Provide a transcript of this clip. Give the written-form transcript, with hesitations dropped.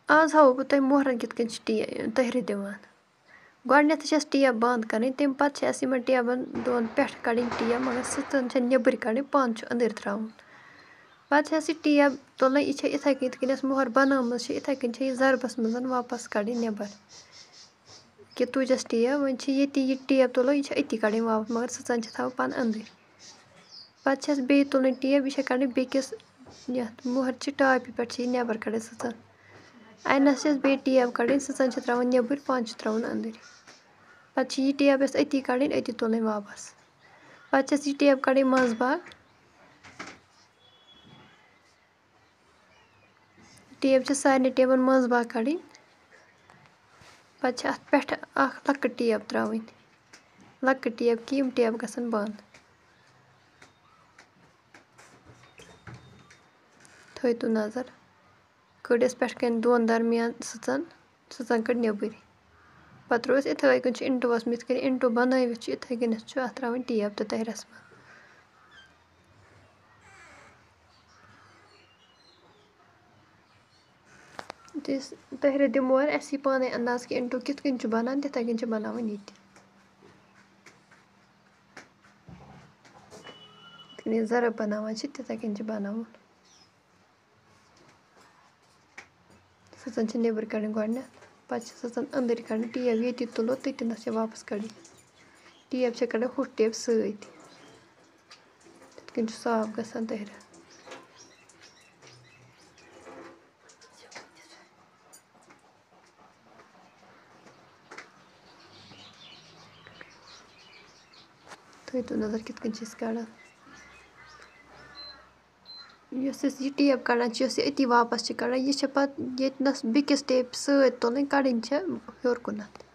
आज हावो बہٕ تۄہہِ مۄہرَن کِتھ کٔنۍ چھِ تٔہرِ دِوان. گۄڈٕنٮ۪تھٕے چھَس ٹیپ بنٛد کَرٕنۍ تَمہِ پَتہٕ چھِ اَسہِ یِمَن ٹیبَن دۄن پٮ۪ٹھٕ کَڑٕنۍ ٹیپ مگر سٕژَن چھےٚ نیٚبٕرۍ کَڑٕنۍ پَن چھُ أنٛدٕرۍ ترٛاوُن. پَتہٕ چھَس یہِ ٹیپ تُلٕنۍ یہِ چھےٚ یِتھَے کٔنۍ یِتھ کٔنۍ اَسہِ مۄہر بنٲومٕژ چھِ یِتھَے کٔنۍ چھےٚ یہِ ضربَس منٛز واپَس کَڑٕنۍ نٮ۪بَر کہِ تُجَس ٹیپ وۄنۍ چھِ ییٚتی یہِ ٹیپ تُلو یہِ چھےٚ أتی کَڑٕنۍ واپَس مگر سٕژَن چھِ تھاوٕنۍ پَن أنٛدٕرۍ. پَتہٕ چھَس بیٚیہِ تُلٕنۍ ٹیپ یہِ چھےٚ کَڑٕنۍ بیٚکِس یَتھ مۄہرچہِ ٹاپہِ پٮ۪ٹھ چھِ یہِ نٮ۪بَر کَڑٕنۍ سٕژَن. اَنِنَس چھَس بیٚیہِ ٹیپ کَڑٕنۍ سٕژَن چھِ ترٛاوٕنۍ نٮ۪بٕرۍ پَن چھِ ترٛاوُن أنٛدٕرۍ. پَتہٕ چھِ یہِ ٹیپ یۄس أتی کَڑٕنۍ أتی تُلٕنۍ واپَس. پَتہٕ چھَس یہِ ٹیپ کَڑٕنۍ منٛزٕ باگ. ٹیپ چھِ سارنٕے ٹیپَن منٛزٕ باگ کَڑٕنۍ. پَتہٕ چھِ اَتھ پٮ۪ٹھٕ اَکھ لۄکٕٹ ٹیپ ترٛاوٕنۍ لۄکٕٹ ٹیپ کہِ یِم ٹیپ گژھن بنٛد. تھٲیتو نظر کٔڑ اَسہِ پٮ۪ٹھٕ کَنۍ دۄن درمیان سٕژَن کٔڑ نٮ۪بٕرۍ. پَتہٕ ترٛوو اَسہِ یِتھَے کٔنۍ چھُ اِنٹوَس منٛز یِتھ کٔنۍ اِنٹو بَنٲوِتھ چھُ یِتھَے کٔنٮ۪تھ چھُ اَتھ ترٛاوٕنۍ ٹیپ تہٕ تٔہرَس منٛز. یُتھُے أسۍ تٔہرِ دِمو اَسہِ یی پانَے اَنداز کہِ اِنٹو کِتھ کٔنۍ چھُ بَنان تِتھَے کٔنۍ چھِ بَناوٕنۍ یہِ تہِ. یِتھ کٔنۍ أسۍ ضرب بَناوان چھِ تِتھَے کٔنۍ چھِ بَناوُن. سٕژَن چھِ نٮ۪بٕرۍ کَڑٕنۍ گۄڈٕنٮ۪تھ پَتہٕ چھِ سٕژَن أنٛدٕرۍ کَڑٕنۍ ٹیپ ییٚتی تُلو تٔتِنَس چھِ واپَس کَڑٕنۍ. ٹیپ چھےٚ کَڑٕنۍ ہوٚٹھ ٹیپ سۭتۍ تِتھ کٔنۍ چھُ صاف گژھان تٔہرِ. تھٲیتو نظر کِتھ کٔنۍ چھِ أسۍ کَڑان. یۄس أسۍ یہِ ٹیپ کَڑان چھِ یۄس یہِ أتی واپَس چھِ کَڑان یہِ چھےٚ پَتہٕ ییٚتِنَس بیٚکِس ٹیپہِ سۭتۍ تُلٕنۍ کَڑٕنۍ چھےٚ ہیوٚر کُنَتھ.